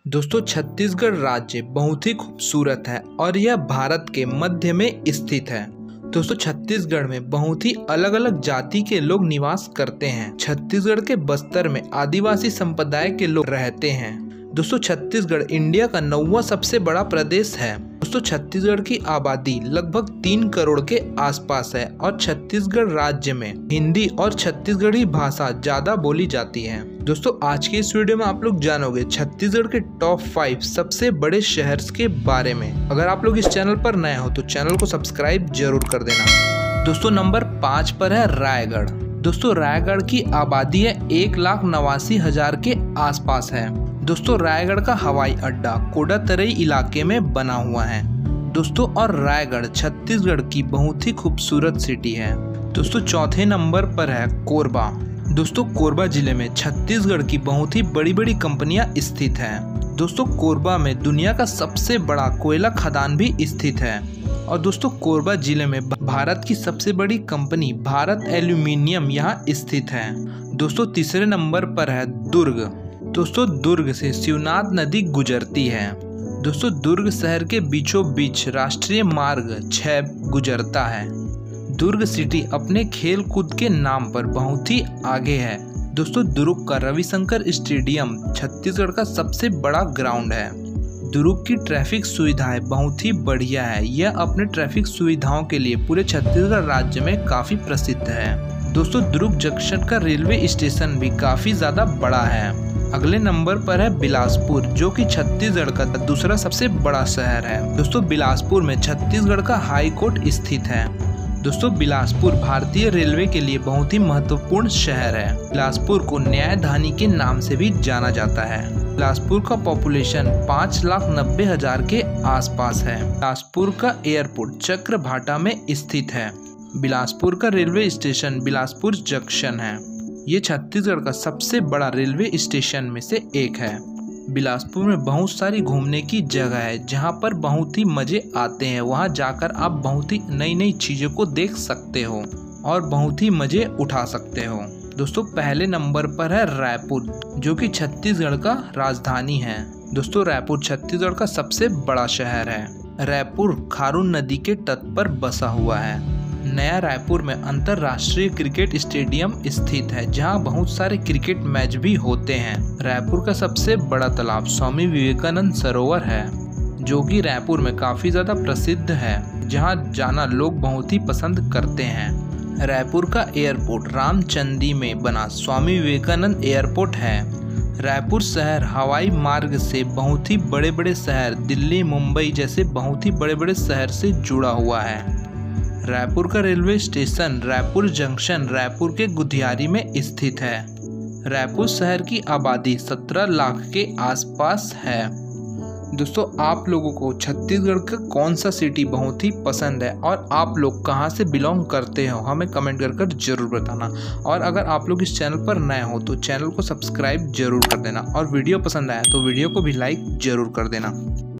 दोस्तों छत्तीसगढ़ राज्य बहुत ही खूबसूरत है और यह भारत के मध्य में स्थित है। दोस्तों छत्तीसगढ़ में बहुत ही अलग अलग जाति के लोग निवास करते हैं। छत्तीसगढ़ के बस्तर में आदिवासी संप्रदाय के लोग रहते हैं। दोस्तों छत्तीसगढ़ इंडिया का 9वां सबसे बड़ा प्रदेश है। दोस्तों छत्तीसगढ़ की आबादी लगभग 3 करोड़ के आसपास है और छत्तीसगढ़ राज्य में हिंदी और छत्तीसगढ़ी भाषा ज्यादा बोली जाती है। दोस्तों आज के इस वीडियो में आप लोग जानोगे छत्तीसगढ़ के टॉप 5 सबसे बड़े शहर के बारे में। अगर आप लोग इस चैनल पर नए हो तो चैनल को सब्सक्राइब जरूर कर देना। दोस्तों नंबर 5 पर है रायगढ़। दोस्तों रायगढ़ की आबादी है 1,89,000 के आसपास है। दोस्तों रायगढ़ का हवाई अड्डा कोडातरई इलाके में बना हुआ है। दोस्तों और रायगढ़ छत्तीसगढ़ की बहुत ही खूबसूरत सिटी है। दोस्तों चौथे नंबर पर है कोरबा। दोस्तों कोरबा जिले में छत्तीसगढ़ की बहुत ही बड़ी बड़ी कंपनियां स्थित हैं। दोस्तों कोरबा में दुनिया का सबसे बड़ा कोयला खदान भी स्थित है। और दोस्तों कोरबा जिले में भारत की सबसे बड़ी कंपनी भारत एल्यूमिनियम यहाँ स्थित है। दोस्तों तीसरे नंबर पर है दुर्ग। दोस्तों दुर्ग से शिवनाथ नदी गुजरती है। दोस्तों दुर्ग शहर के बीचों बीच राष्ट्रीय मार्ग 6 गुजरता है। दुर्ग सिटी अपने खेल कूद के नाम पर बहुत ही आगे है। दोस्तों दुर्ग का रविशंकर स्टेडियम छत्तीसगढ़ का सबसे बड़ा ग्राउंड है। दुर्ग की ट्रैफिक सुविधाएं बहुत ही बढ़िया है। यह अपने ट्रैफिक सुविधाओं के लिए पूरे छत्तीसगढ़ राज्य में काफी प्रसिद्ध है। दोस्तों दुर्ग जंक्शन का रेलवे स्टेशन भी काफी ज्यादा बड़ा है। अगले नंबर पर है बिलासपुर, जो कि छत्तीसगढ़ का दूसरा सबसे बड़ा शहर है। दोस्तों बिलासपुर में छत्तीसगढ़ का हाई कोर्ट स्थित है। दोस्तों बिलासपुर भारतीय रेलवे के लिए बहुत ही महत्वपूर्ण शहर है। बिलासपुर को न्यायधानी के नाम से भी जाना जाता है। बिलासपुर का पॉपुलेशन 5,90,000 के आसपास है। बिलासपुर का एयरपोर्ट चक्रभाटा में स्थित है। बिलासपुर का रेलवे स्टेशन बिलासपुर जंक्शन है। ये छत्तीसगढ़ का सबसे बड़ा रेलवे स्टेशन में से एक है। बिलासपुर में बहुत सारी घूमने की जगह है जहाँ पर बहुत ही मजे आते हैं। वहाँ जाकर आप बहुत ही नई नई चीजों को देख सकते हो और बहुत ही मजे उठा सकते हो। दोस्तों पहले नंबर पर है रायपुर, जो कि छत्तीसगढ़ का राजधानी है। दोस्तों रायपुर छत्तीसगढ़ का सबसे बड़ा शहर है। रायपुर खारून नदी के तट पर बसा हुआ है। नया रायपुर में अंतरराष्ट्रीय क्रिकेट स्टेडियम स्थित है, जहां बहुत सारे क्रिकेट मैच भी होते हैं। रायपुर का सबसे बड़ा तालाब स्वामी विवेकानंद सरोवर है, जो कि रायपुर में काफी ज्यादा प्रसिद्ध है, जहां जाना लोग बहुत ही पसंद करते हैं। रायपुर का एयरपोर्ट रामचंदी में बना स्वामी विवेकानंद एयरपोर्ट है। रायपुर शहर हवाई मार्ग से बहुत ही बड़े बड़े शहर दिल्ली, मुंबई जैसे बहुत ही बड़े बड़े शहर से जुड़ा हुआ है। रायपुर का railway station Raipur junction Raipur के गुधियारी में स्थित है। रायपुर शहर की आबादी 17 लाख के आसपास है। दोस्तों आप लोगों को छत्तीसगढ़ का कौन सा सिटी बहुत ही पसंद है और आप लोग कहां से बिलोंग करते हो, हमें कमेंट कर जरूर बताना। और अगर आप लोग इस चैनल पर नए हो तो चैनल को सब्सक्राइब जरूर कर देना और वीडियो पसंद आया तो वीडियो को भी लाइक जरूर कर देना।